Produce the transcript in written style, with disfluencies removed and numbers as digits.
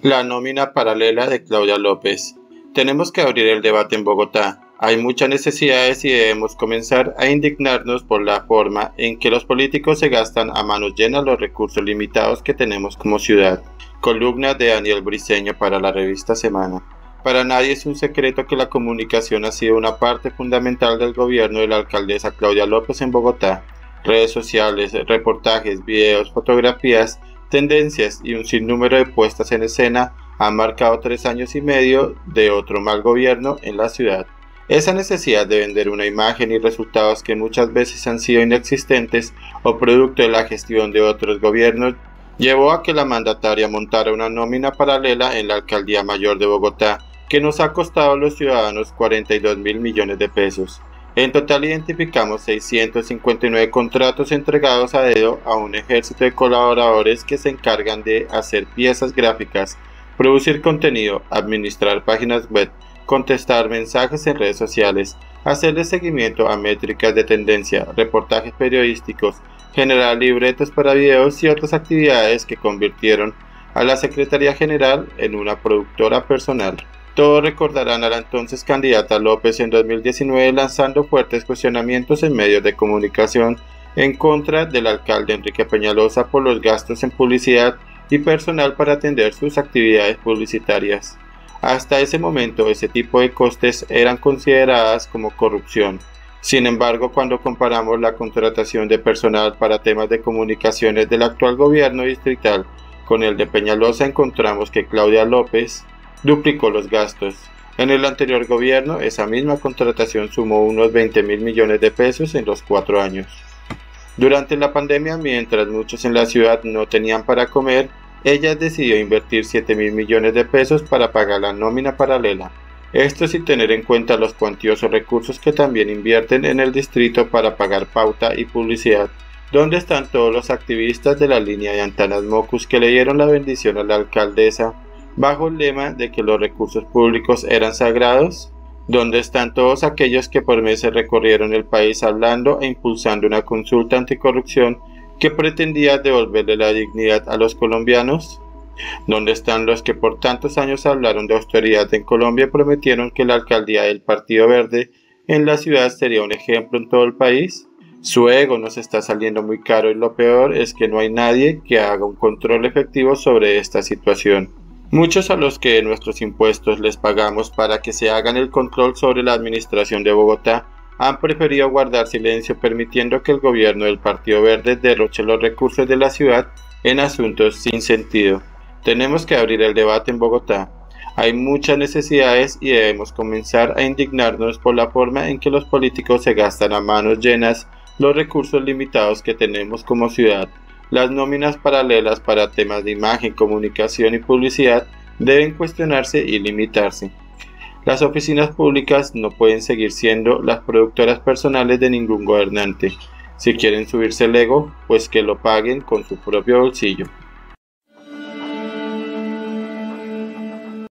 La nómina paralela de Claudia López. Tenemos que abrir el debate en Bogotá. Hay muchas necesidades y debemos comenzar a indignarnos por la forma en que los políticos se gastan a manos llenas los recursos limitados que tenemos como ciudad. Columna de Daniel Briceño para la revista Semana. Para nadie es un secreto que la comunicación ha sido una parte fundamental del gobierno de la alcaldesa Claudia López en Bogotá. Redes sociales, reportajes, videos, fotografías, tendencias y un sinnúmero de puestas en escena han marcado 3 años y medio de otro mal gobierno en la ciudad. Esa necesidad de vender una imagen y resultados que muchas veces han sido inexistentes o producto de la gestión de otros gobiernos llevó a que la mandataria montara una nómina paralela en la Alcaldía Mayor de Bogotá que nos ha costado a los ciudadanos 42.000 millones de pesos. En total identificamos 659 contratos entregados a dedo a un ejército de colaboradores que se encargan de hacer piezas gráficas, producir contenido, administrar páginas web, contestar mensajes en redes sociales, hacerle seguimiento a métricas de tendencia, reportajes periodísticos, generar libretos para videos y otras actividades que convirtieron a la Secretaría General en una productora personal. Todos recordarán a la entonces candidata López en 2019 lanzando fuertes cuestionamientos en medios de comunicación en contra del alcalde Enrique Peñalosa por los gastos en publicidad y personal para atender sus actividades publicitarias. Hasta ese momento, ese tipo de costes eran consideradas como corrupción. Sin embargo, cuando comparamos la contratación de personal para temas de comunicaciones del actual gobierno distrital con el de Peñalosa, encontramos que Claudia López duplicó los gastos. En el anterior gobierno, esa misma contratación sumó unos 20.000 millones de pesos en los 4 años. Durante la pandemia, mientras muchos en la ciudad no tenían para comer, ella decidió invertir 7.000 millones de pesos para pagar la nómina paralela. Esto sin tener en cuenta los cuantiosos recursos que también invierten en el distrito para pagar pauta y publicidad. ¿Dónde están todos los activistas de la línea de Antanas Mocus que le dieron la bendición a la alcaldesa bajo el lema de que los recursos públicos eran sagrados? ¿Dónde están todos aquellos que por meses recorrieron el país hablando e impulsando una consulta anticorrupción que pretendía devolverle la dignidad a los colombianos? ¿Dónde están los que por tantos años hablaron de austeridad en Colombia y prometieron que la alcaldía del Partido Verde en la ciudad sería un ejemplo en todo el país? Su ego nos está saliendo muy caro y lo peor es que no hay nadie que haga un control efectivo sobre esta situación. Muchos a los que nuestros impuestos les pagamos para que se hagan el control sobre la administración de Bogotá han preferido guardar silencio permitiendo que el gobierno del Partido Verde derroche los recursos de la ciudad en asuntos sin sentido. Tenemos que abrir el debate en Bogotá. Hay muchas necesidades y debemos comenzar a indignarnos por la forma en que los políticos se gastan a manos llenas los recursos limitados que tenemos como ciudad. Las nóminas paralelas para temas de imagen, comunicación y publicidad deben cuestionarse y limitarse. Las oficinas públicas no pueden seguir siendo las productoras personales de ningún gobernante. Si quieren subirse el ego, pues que lo paguen con su propio bolsillo.